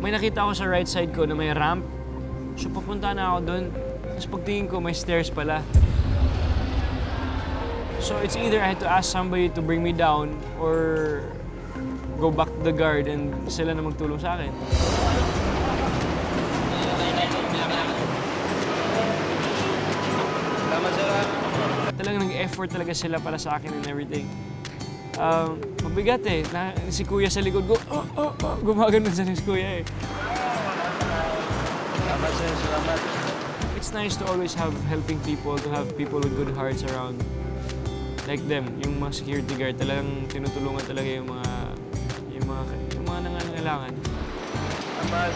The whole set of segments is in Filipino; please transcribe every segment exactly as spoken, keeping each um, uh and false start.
may nakita ako sa right side ko na may ramp. So papunta na ako doon. Tapos pagtingin ko, may stairs pala. So it's either I had to ask somebody to bring me down or go back to the guard and sila na magtulong sa akin. Talagang nag-effort talaga sila para sa akin and everything. Um, mabigat eh. Na, si Kuya sa likod ko, oh, oh, oh, gumaganon sa si Kuya eh. Salamat sir, salamat. It's nice to always have helping people, to have people with good hearts around. Like them, yung mga security guard, talagang tinutulungan talaga yung mga yung mga, yung mga nangangailangan. Salamat.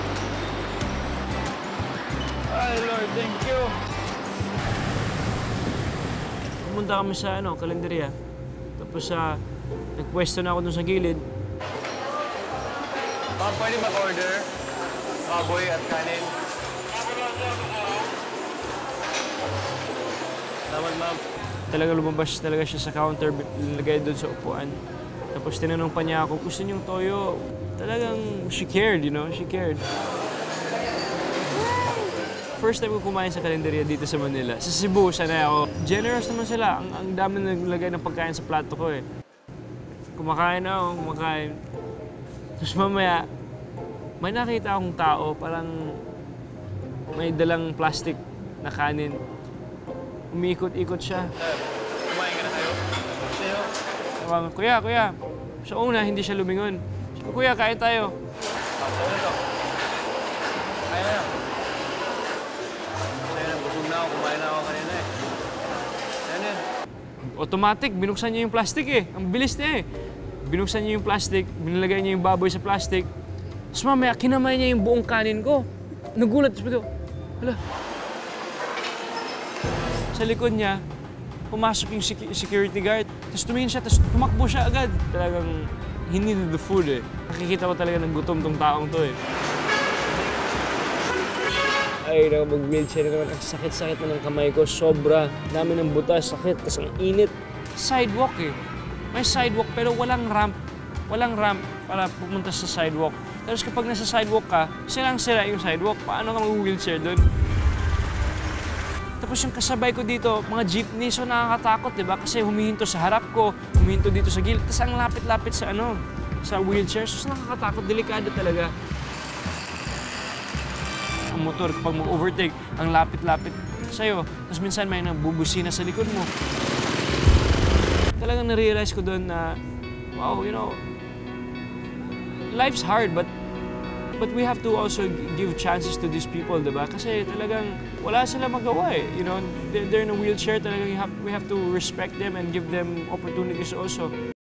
Ay Lord, thank you. Pumunta kami sa ano, kalendarya. Tapos sa uh, nagpwesto na ako dun sa gilid. Ma'am, pwede mag-order? Baboy at kanin. Salamat, ma'am. Talaga lumabas talaga siya sa counter, nilagay doon sa upuan. Tapos tinanong pa niya ako, gusto niyong toyo? Talagang she cared, you know? She cared. First time ko kumain sa kalendarya dito sa Manila. Sa Cebu, sanay ako. Generous naman sila. Ang, ang dami naglagay ng pagkain sa plato ko eh. Kumakain ako, kumakain. Tapos mamaya, may nakita akong tao, parang may dalang plastic na kanin. Umiikot-ikot siya. Kumain ka na kayo? Sa'yo? Tawag, kuya, kuya. Sa una, hindi siya lumingon. Kuya, kain tayo. Sa'yo na to. Kaya na. Sa'yo na, busog na ako. Kumain na ako kanina eh. Sa'yo na. Automatic, binuksan niya yung plastic eh. Ang bilis niya eh. Binuksan niya yung plastic, binilagay niya yung baboy sa plastic. Tapos mamaya, kinamay niya yung buong kanin ko. Nagulat, sabi ko, hala. Sa likod niya, pumasok yung security guard. Tapos tumingin siya, tapos tumakbo siya agad. Talagang he needed the food eh. Nakikita ko talaga ng gutom tong taong to eh. Ay, nakapag-wheelchair na naman. Ang sakit-sakit na ng kamay ko. Sobra. Dami ng butas, sakit. Tapos ang init. Sidewalk eh. May sidewalk pero walang ramp. Walang ramp para pumunta sa sidewalk. Tapos kapag nasa sidewalk ka, silang-sira yung sidewalk. Paano ka mag-wheelchair doon? Tapos yung kasabay ko dito, mga jeepney, so nakakatakot, di ba? Kasi humihinto sa harap ko, humihinto dito sa gilid. Tapos ang lapit-lapit sa ano, sa wheelchair. So nakakatakot, delikado talaga. Ang motor, kapag mag-overtake, ang lapit-lapit sa'yo. Tapos minsan may nabubusina sa likod mo. Talagang na-realize ko doon na, wow, you know, life's hard, but But we have to also give chances to these people, diba? Kasi talagang wala sila magawa eh. You know, they're, they're in a wheelchair, talagang you have, we have to respect them and give them opportunities also.